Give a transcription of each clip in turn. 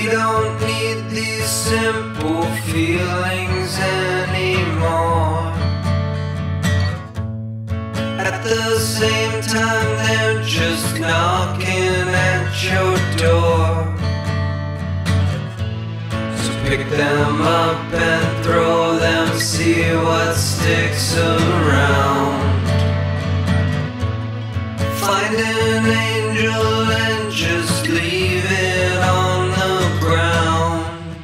don't need these simple feelings anymore. At the same time, they're just knocking at your door. So pick them up and throw them, see what sticks around. Find an angel and just leave it on the ground.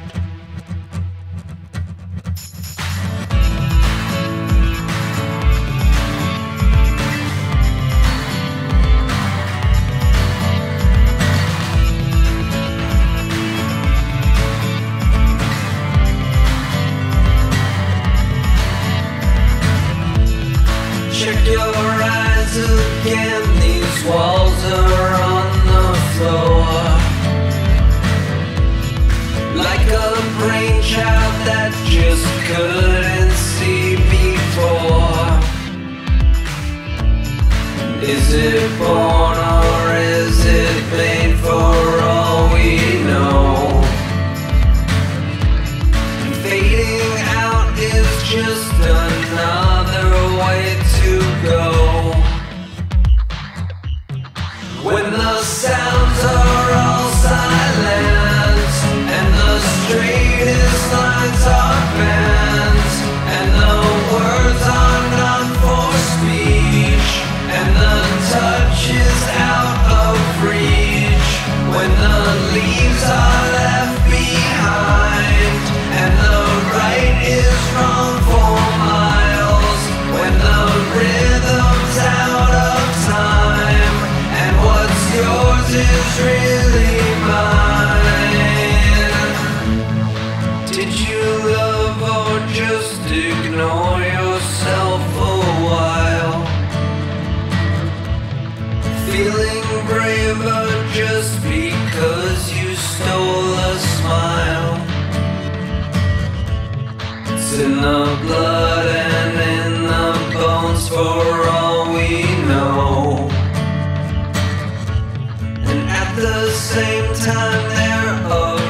Check your eyes again, these walls are on the floor. Like a brainchild that just couldn't see before. Is it born or is it made, for all we know? Fading out is just another way to go. When the sounds are all silent and the straightest lines are bent and the words are not for speech and the touch is out of reach, when the leaves are left behind and the right is wrong for miles, when the rhythm's out of time and what's yours is really mine. Did you love or just ignore yourself a while? Feeling braver just because you stole a smile. It's in the blood and in the bones, for all we know. And at the same time, they're